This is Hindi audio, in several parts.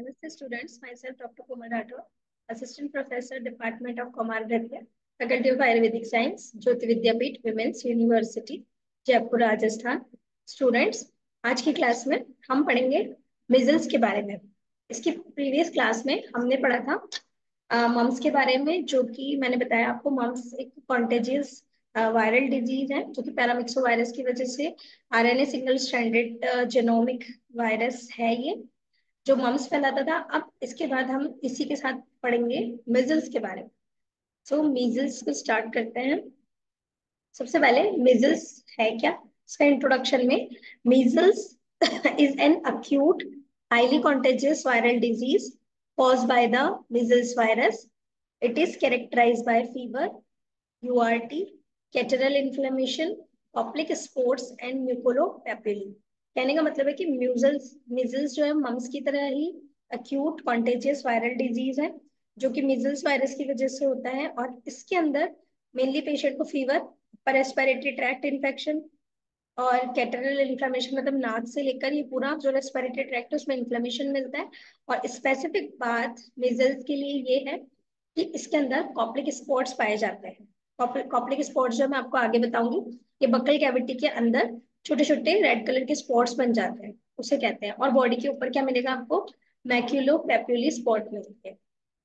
Namaste students, myself Dr. Kumar Rathore, Assistant Professor, Department of Commonwealth, Faculty of Ayurvedic Science, Jyoti Vidyapeeth, Women's University, Jaipur Rajasthan. Students, आज की क्लास में हम पढ़ेंगे मिजल्स के बारे में। इसकी प्रीवियस क्लास में हमने पढ़ा था मम्स के बारे में, जो कि मैंने बताया आपको मम्स एक कॉन्टेजियस वायरल डिजीज है, जो कि पैरामिक्सो वायरस की वजह से RNA single stranded genomic virus है ये, जो मम्स फैलाता था। अब इसके बाद हम इसी के साथ पढ़ेंगे मिजल्स के बारे में। सो मीजल्स को स्टार्ट करते हैं। सबसे पहले मिजल्स है क्या, इसका इंट्रोडक्शन में, measles is an acute highly contagious viral disease caused by the measles virus. It is characterized by fever, URT, catarrhal inflammation, oblique spots and mucopapilla. कहने का मतलब है कि म्यूजल्स मिजल्स जो है मम्स की तरह ही अक्यूट कॉन्टेजियस वायरल डिजीज है, जो कि मिजल्स वायरस की वजह से होता है। और इसके अंदर मेनली पेशेंट को fever, upper respiratory tract infection और कैटरल इन्फ्लेमेशन, मतलब नाक से लेकर ये पूरा जो रेस्पिरेटरी ट्रैक्ट है उसमें इन्फ्लेमेशन मिलता है। और स्पेसिफिक बात मिजल्स के लिए ये है कि इसके अंदर कॉप्लिक स्पॉट्स पाए जाते हैं। कॉप्लिक स्पॉट्स जो मैं आपको आगे बताऊंगी, ये बक्कल कैविटी के अंदर छोटे छोटे रेड कलर के स्पॉट्स बन जाते हैं, उसे कहते हैं। और बॉडी के ऊपर क्या मिलेगा आपको, मैक्यूलो पैप्यूली स्पॉट मिलेंगे।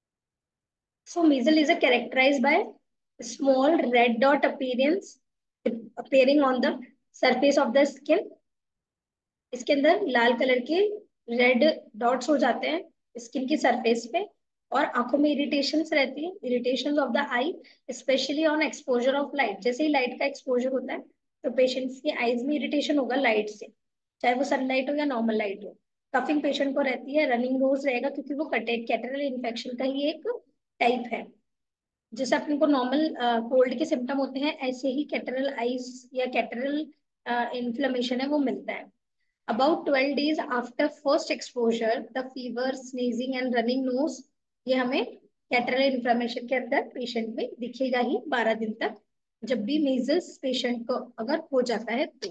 So measles is characterized by small red dot appearing on the surface of the skin. इसके अंदर लाल कलर के रेड डॉट्स हो जाते हैं स्किन की सरफेस पे। और आंखों में इरिटेशंस रहती है, irritations of the eye, specially on exposure of light. जैसे ही लाइट का एक्सपोजर होता है तो पेशेंट्स की आईज में इरिटेशन होगा लाइट से, चाहे वो सनलाइट हो या नॉर्मल लाइट हो। कफिंग पेशेंट को रहती है, रनिंग नोज रहेगा, क्योंकि वो कैटरल इन्फेक्शन का ही एक टाइप है। जैसे अपन को नॉर्मल कोल्ड के सिम्टम होते हैं, ऐसे ही कैटरल आइज या कैटरल इन्फ्लेमेशन है वो मिलता है। About 12 days after first exposure, the fever, sneezing and running nose, ये हमें कैटरल इन्फ्लेमेशन के अंदर पेशेंट में दिखेगा ही 12 दिन तक, जब भी मीजल्स पेशेंट को अगर हो जाता है तो।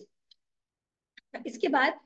इसके बाद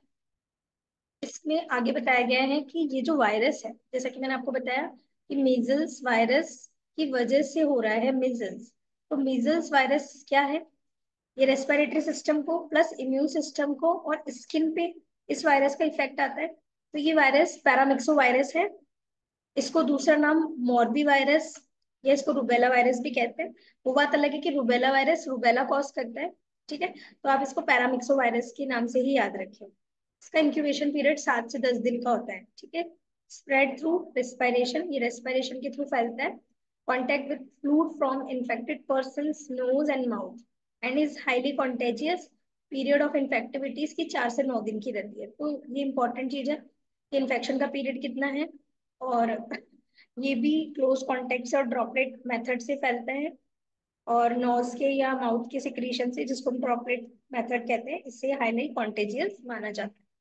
इसमें आगे बताया गया है कि ये जो वायरस है, जैसा कि मैंने आपको बताया कि मीजल्स वायरस की वजह से हो रहा है मीजल्स। तो मीजल्स वायरस क्या है, ये रेस्पिरेटरी सिस्टम को प्लस इम्यून सिस्टम को और स्किन पे इस वायरस का इफेक्ट आता है। तो ये वायरस पैरामिक्सो वायरस है। इसको दूसरा नाम मॉर्बी वायरस या इसको रूबेला वायरस भी कहते हैं। वो बात अलग है कि रूबेला वायरस रूबेला कॉज करता है, ठीक है। तो आप इसको पैरामिक्सो वायरस के नाम से ही याद रखें। इसका इंक्यूबेशन पीरियड 7 से 10 दिन का होता है, ठीक है। स्प्रेड थ्रू रेस्पिरेशन, ये रेस्पिरेशन के थ्रू फैलता है। Contact with fluid from infected person's nose and mouth and is highly contagious. Period of infectivity इसकी 4 से 9 दिन की रहती है। तो ये इंपॉर्टेंट चीज है कि इन्फेक्शन का पीरियड कितना है। और ये भी क्लोज कॉन्टेक्ट से और ड्रॉपलेट मेथड से फैलता है, और नोज के या माउथ के सिक्रीशन से, जिसको हम ड्रॉपलेट मेथड कहते हैं, इससे हाईली कॉन्टेजियस माना जाता है।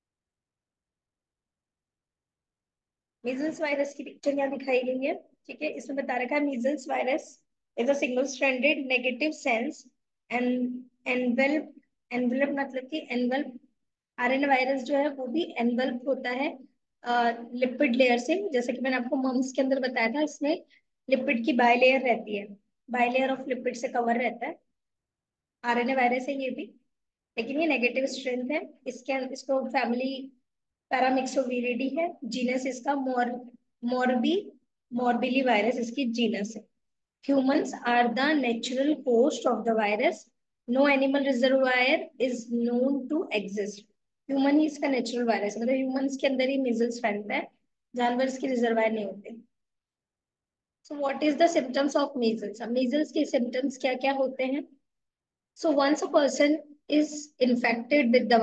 मीजल्स वायरस की पिक्चर यहाँ दिखाई गई है, ठीक है। इसमें बता रखा है measles virus is a single stranded negative sense and envelope. Envelope मतलब कि एनवेल्प, आरएनए वायरस जो है वो भी एनवेल्प होता है लिपिड लेयर से। जैसे कि मैंने आपको मम्स के अंदर बताया था, इसमें लिपिड की बाय लेयर रहती है, बाय लेयर ऑफ लिपिड से कवर रहता है। आरएनए वायरस है ये भी, लेकिन ये नेगेटिव स्ट्रेंथ है। इसको फैमिली पैरामिक्सोविरिडी है, जीनस इसका मोरबी, मोरबिली वायरस इसकी जीनस है। Humans are the natural host of the virus. No animal reservoir is known to exist. Human ही इसका नेचुरल वायरस है, मतलब ह्यूमंस के अंदर ही मीजल्स फैलता है, जानवर इसके रिजर्वायर नहीं होते। So what is the symptoms of measles, measles के सिम्टम्स क्या क्या होते हैं। So once a person is infected with the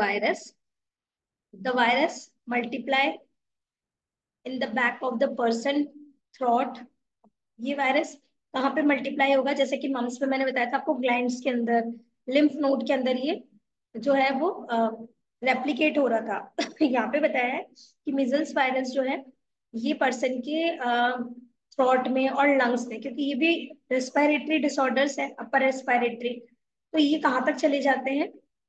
virus multiply in the back of the person throat. ये वायरस कहाँ पे मल्टीप्लाई होगा, जैसे कि मम्स में मैंने बताया था आपको, ग्लैंड्स के अंदर, लिम्फ नोड के अंदर ये जो है वो रेप्लिकेट हो रहा था। यहाँ पे बताया है कि मिजल्स वायरस जो है ये पर्सन के थ्रोट में और लंग्स में, क्योंकि ये भी रेस्पिरेटरी डिसऑर्डर्स है, अपर रेस्पिरेटरी, तो ये कहाँ तक चले जाते हैं,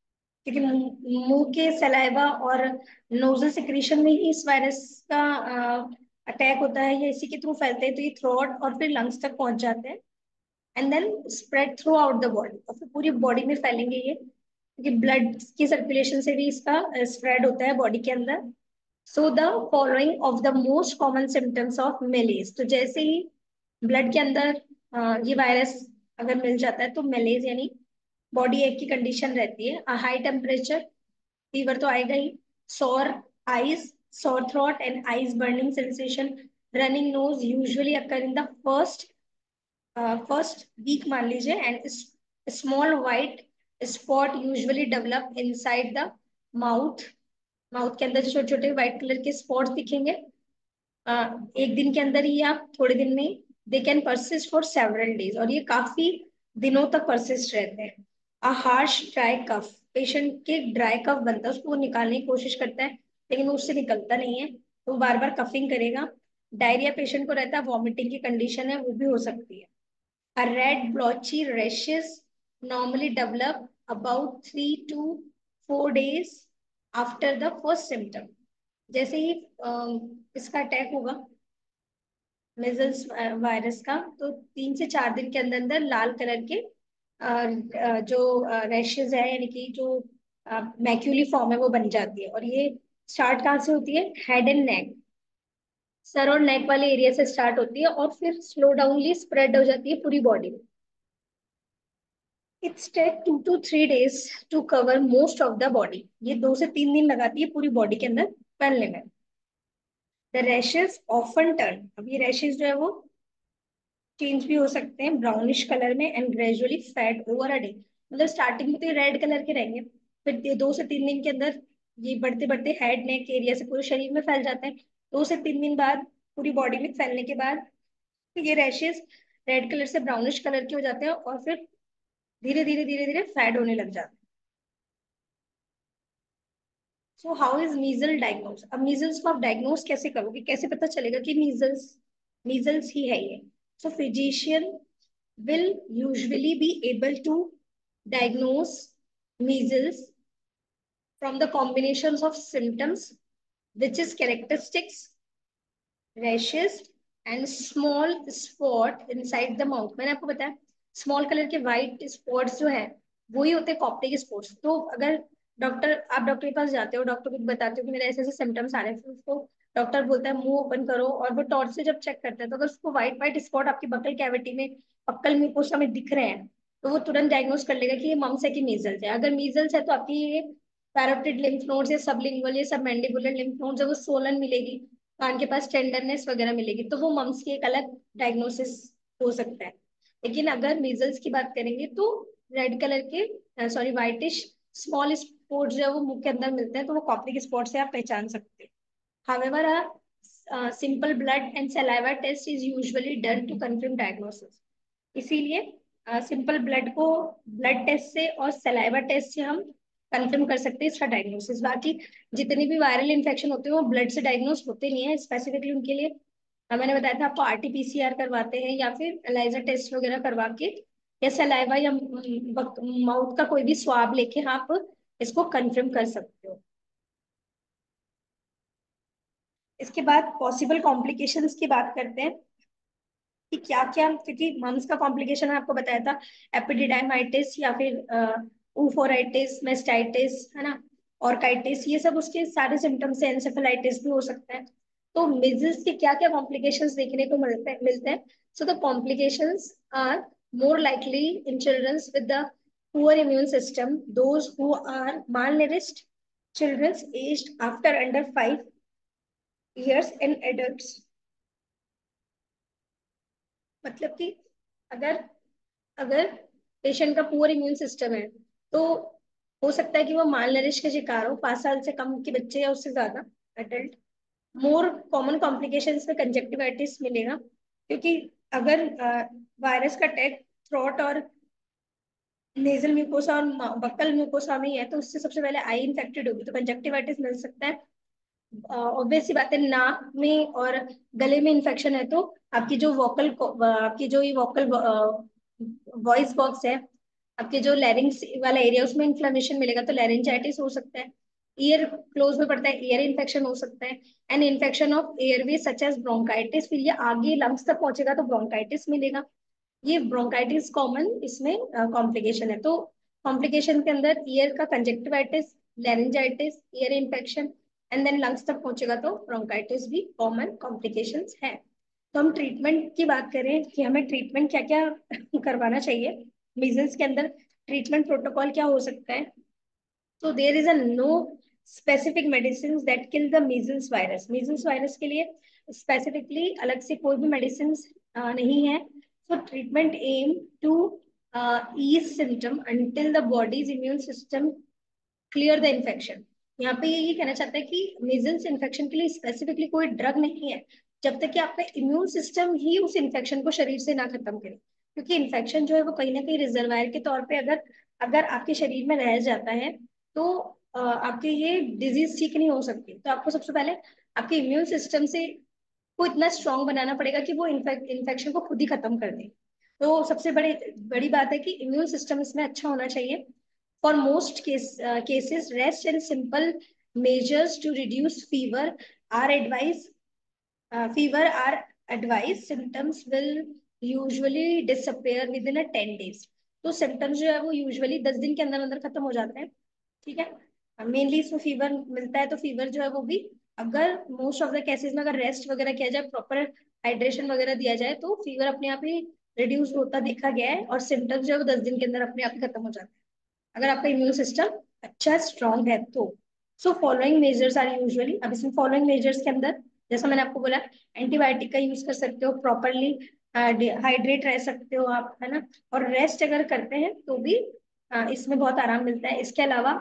क्योंकि मुंह के सलाइवा और नोजल सिक्रीशन में ही इस वायरस का अटैक होता है, या इसी के थ्रू फैलते हैं, तो ये थ्रोट और फिर लंग्स तक पहुंच जाते हैं and then spread throughout the body, और फिर पूरी बॉडी में फैलेंगे ये, क्योंकि ब्लड की सर्कुलेशन से भी इसका स्प्रेड होता है बॉडी के अंदर। So the following of the most common symptoms of measles, तो जैसे ही ब्लड के अंदर ये वायरस अगर मिल जाता है तो मेलेज यानी बॉडी एक की कंडीशन रहती है। हाई टेम्परेचर, फीवर तो आएगा ही, sore eyes, sore throat and eyes burning sensation, running nose usually occur in the first week मान लीजिए, and small white spot usually develop inside the mouth, mouth के अंदर छोटे छोटे व्हाइट कलर के स्पॉट्स दिखेंगे एक दिन के अंदर ही या थोड़े दिन में। They can persist for several days, और ये काफी दिनों तक परसिस्ट रहते हैं। A harsh dry cough, patient के ड्राई कफ बनता है, उसको वो निकालने की कोशिश करता है लेकिन वो उससे निकलता नहीं है, तो बार बार कफिंग करेगा। डायरिया पेशेंट को रहता है, वॉमिटिंग की कंडीशन है वो भी हो सकती है। A red blotchy rashes normally develop about 3 to 4 days after the first symptom. जैसे ही इसका अटैक होगा मेजल्स वायरस का, तो 3 से 4 दिन के अंदर अंदर लाल कलर के जो रैशेज है, यानी कि जो मैक्यूली फॉर्म है वो बन जाती है। और ये स्टार्ट कहाँ से होती है? हेड एंड नेक, सर और नेक वाले एरिया से स्टार्ट होती है और फिर स्लो डाउनली स्प्रेड हो जाती है पूरी बॉडी में। It's take 2 to 3 days to cover most of the body, ये 2 से 3 दिन लगाती है पूरी बॉडी के अंदर फैलने में। द रैशेज ऑफन टर्न, अब ये रैशेज जो है वो चेंज भी हो सकते हैं ब्राउनिश कलर में and gradually fade over a day, मतलब स्टार्टिंग में तो ये रेड कलर के रहेंगे, फिर ये 2 से 3 दिन के अंदर ये बढ़ते बढ़ते हेड नेक एरिया से पूरे शरीर में फैल जाते हैं। 2 से 3 दिन बाद पूरी बॉडी में फैलने के बाद ये रैशेज रेड कलर से ब्राउनिश कलर के हो जाते हैं और फिर धीरे धीरे फेड होने लग जाते हैं। So how is measle diagnose, अब मीजल्स को आप डायग्नोज कैसे करोगे, कैसे पता चलेगा कि मीजल्स मीजल्स ही है ये? So physician will usually be able to diagnose measles from the combinations of symptoms, which is characteristics, rashes and small spot inside the mouth। मैंने आपको बताया स्मॉल कलर के व्हाइट स्पॉट्स जो है वो ही होते हैं कॉप्टिक स्पॉट्स। तो अगर आप डॉक्टर के पास जाते हो, डॉक्टर को बताते हो कि मेरे ऐसे ऐसे सिम्टम्स आ रहे हैं, फिर उसको डॉक्टर बोलता है मुंह ओपन करो, और वो टॉर्च से जब चेक करता है तो अगर उसको व्हाइट व्हाइट स्पॉट आपकी बकल कैविटी में, बक्कल म्यूकोसा में दिख रहे हैं, तो वो तुरंत डायग्नोस कर लेगा कि ये मम्स है कि मीजल्स है। अगर मीजल्स है तो आपकी ये पैरोटिड लिम्फ नोड्स या सबलिंगुअल ये सब मैंडिबुलर लिम्फ नोड्स है वो सोलन मिलेगी, कान के पास टेंडरनेस वगैरह मिलेगी, तो वो मम्स की एक अलग डायग्नोसिस हो सकता है। लेकिन अगर मीजल्स की बात करेंगे तो रेड कलर के सॉरी व्हाइटिश स्मॉल स्पॉट जो है वो मुंह के अंदर मिलते हैं, तो वो कॉप्टिक स्पॉट से आप पहचान सकते हैं। However, a simple blood and saliva test is usually done to confirm diagnosis. इसीलिए सिंपल ब्लड को ब्लड टेस्ट से और सलाइवा टेस्ट से हम कंफर्म कर सकते हैं इसका डायग्नोसिस। बाकी जितने भी वायरल इन्फेक्शन होते हैं वो ब्लड से डायग्नोस होते नहीं है स्पेसिफिकली उनके लिए। मैंने बताया था आपको आरटीपीसीआर करवाते हैं या फिर एलाइजा टेस्ट वगैरह करवा के या सलाइवा या माउथ का कोई भी स्वाब लेके आप इसको कंफर्म कर सकते हो। इसके बाद पॉसिबल कॉम्प्लिकेशंस की बात करते हैं कि क्या क्या, क्योंकि मम्स का कॉम्प्लिकेशन आपको बताया था एपिडिडाइमाइटिस या फिर ऊफोराइटिस, मेस्टाइटिस, है ना, ऑर्काइटिस, ये सब उसके सारे सिम्टम्स है। एंसेफेलाइटिस भी हो सकता है। तो मिजल्स के क्या क्या कॉम्प्लिकेशंस देखने को मिलते हैं? So the complications are more likely in childrens with the poor immune system, those who are malnourished, children aged after under 5 years and adults। मतलब कि अगर अगर पेशेंट का पुअर इम्यून सिस्टम है तो हो सकता है कि वो माल नरिश का शिकार हो, 5 साल से कम के बच्चे या उससे ज्यादा एडल्ट। मोर कॉमन कॉम्प्लिकेशंस में कंजक्टिवाइटिस मिलेगा, क्योंकि अगर वायरस का अटैक थ्रोट और नेजल म्यूकोसा और बक्कल म्यूकोसा में ही है तो उससे सबसे पहले आई इन्फेक्टेड होगी, तो कंजक्टिवाइटिस मिल सकता है। ऑब्वियस सी बात है, नाक में और गले में इन्फेक्शन है तो आपकी जो ये वोकल वॉइस बॉक्स है, आपके जो लैरिंग्स वाला एरिया उसमें इन्फ्लेमेशन मिलेगा तो लैरिंजाइटिस हो सकता है। ईयर क्लोज में पड़ता है, ईयर इन्फेक्शन हो सकता है। And infection of airway such as bronchitis, फिर ये आगे लंग्स तक पहुंचेगा तो ब्रोंकाइटिस मिलेगा। ये ब्रोंकाइटिस कॉमन इसमें कॉम्प्लिकेशन है। तो कॉम्प्लिकेशन के अंदर ईयर का conjunctivitis, laryngitis, ear infection and then lungs तक पहुंचेगा तो ब्रोंकाइटिस भी कॉमन कॉम्प्लिकेशंस है। तो हम ट्रीटमेंट की बात करें कि हमें ट्रीटमेंट क्या क्या करवाना चाहिए मीजल्स के अंदर, ट्रीटमेंट प्रोटोकॉल क्या हो सकता है। तो there is a no specific medicine that kill the measles virus. Measles virus के लिए स्पेसिफिकली अलग से कोई भी मेडिसिन नहीं है। So treatment aim to ease symptom until the body's immune system clear the infection। यहाँ पे ये कहना चाहता है कि मीजल्स इन्फेक्शन के लिए स्पेसिफिकली कोई ड्रग नहीं है जब तक कि आपका इम्यून सिस्टम ही उस इन्फेक्शन को शरीर से ना खत्म करे। क्योंकि इन्फेक्शन जो है वो कहीं ना कहीं रिजर्वायर के तौर पे अगर अगर आपके शरीर में रह जाता है तो आपके ये डिजीज ठीक नहीं हो सकती। तो आपको सबसे पहले आपके इम्यून सिस्टम से को इतना स्ट्रांग बनाना पड़ेगा कि वो इन्फेक्शन को खुद ही खत्म कर दे। तो सबसे बड़ी बड़ी बात है कि इम्यून सिस्टम इसमें अच्छा होना चाहिए। For most cases rest and simple measures to reduce are advised fever are advised। symptoms will usually disappear within a 10 days। तो symptoms जो है वो यूजुअली 10 दिन के अंदर अंदर खत्म हो जाते हैं। ठीक है, मेनली इसमें फीवर मिलता है तो फीवर जो है वो भी अगर मोस्ट ऑफ द केसेस में अगर रेस्ट वगैरह किया जाए, प्रॉपर हाइड्रेशन वगैरह दिया जाए तो फीवर अपने आप ही रिड्यूस होता देखा गया है और सिम्टम्स जो है वो 10 दिन के अंदर अपने आप ही खत्म हो जाते हैं अगर आपका इम्यून सिस्टम अच्छा स्ट्रांग है तो। So following measures are usually, अब इसमें फॉलोइंग मेजर्स के अंदर जैसा मैंने आपको बोला एंटीबायोटिक का यूज कर सकते हो, प्रॉपरली हाइड्रेट रह सकते हो आप, है ना। और रेस्ट अगर करते हैं तो भी इसमें बहुत आराम मिलता है। इसके अलावा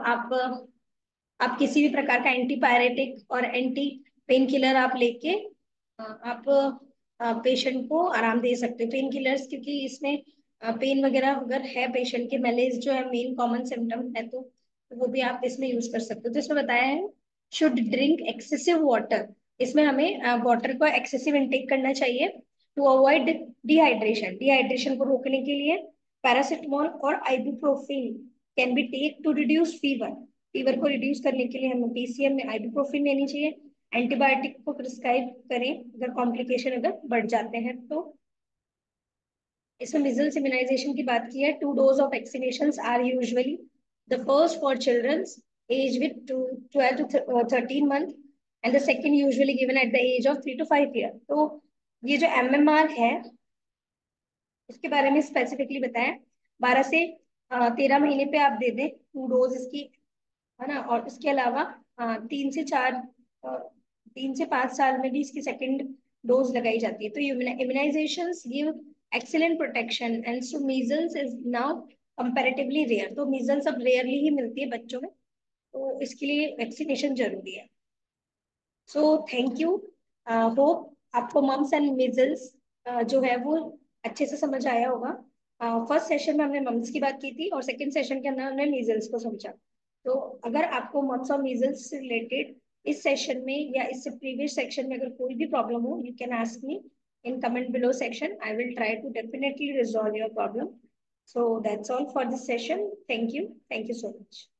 आप किसी भी प्रकार का एंटीपायरेटिक और एंटी पेन किलर आप लेके आप पेशेंट को आराम दे सकते हो। पेन किलर्स क्योंकि इसमें पेन वगैरह अगर है पेशेंट के, मैलेज जो है मेन कॉमन सिम्टम है तो वो भी आप इसमें यूज कर सकते हो। तो इसमें बताया है शुड ड्रिंक एक्सेसिव वाटर। इसमें हमें वाटर को एक्सेसिव इंटेक करना चाहिए टू अवॉइड डिहाइड्रेशन। डिहाइड्रेशन को रोकने के लिए पैरासिटामोल और ibuprofen can be take to reduce fever. Fever को रिड्यूस करने के लिए हमें पीसीएम में आइबुप्रोफिन लेनी चाहिए। एंटीबायोटिक को प्रिस्क्राइब करें अगर कॉम्प्लिकेशन अगर बढ़ जाते हैं तो। इसमें मिजल्स इम्यूनाइजेशन की बात की है। 2 doses of vaccination are usually the first for childrens age with 12 to 13 month and the second usually given at the age of 3 to 5 year। तो ये जो एमएमआर है इसके बारे में स्पेसिफिकली बताया, 12 से 13 महीने पे आप दे दें 2 डोज इसकी, है ना। और इसके अलावा 3 से 5 साल में भी इसकी सेकंड डोज लगाई जाती है। तो immunization give excellent protection and so measles is now comparatively rare. तो मीजल्स अब रेयरली ही मिलती है बच्चों में तो इसके लिए वैक्सीनेशन जरूरी है। सो थैंक यू, होप आपको मम्स एंड मीजल्स जो है वो अच्छे से समझ आया होगा। फर्स्ट सेशन में हमने मम्स की बात की थी और सेकंड सेशन के अंदर हमने मीजल्स को समझा। तो अगर आपको मम्स और मीजल्स से रिलेटेड इस सेशन में या इससे प्रीवियस सेक्शन में अगर कोई भी प्रॉब्लम हो you can ask me in comment below section। I will try to definitely resolve your problem। So that's all for this session। Thank you so much।